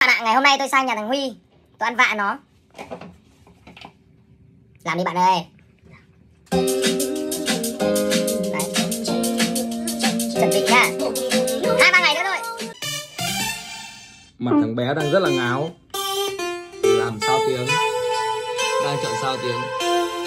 bạn ạ, ngày hôm nay tôi sang nhà thằng Huy, tôi ăn vạ nó. Làm đi bạn ơi. Đấy. Chuẩn bị nha. 2-3 ngày nữa thôi. Mặt thằng bé đang rất là ngáo. Làm sao tiếng. Đang chọn sao tiếng.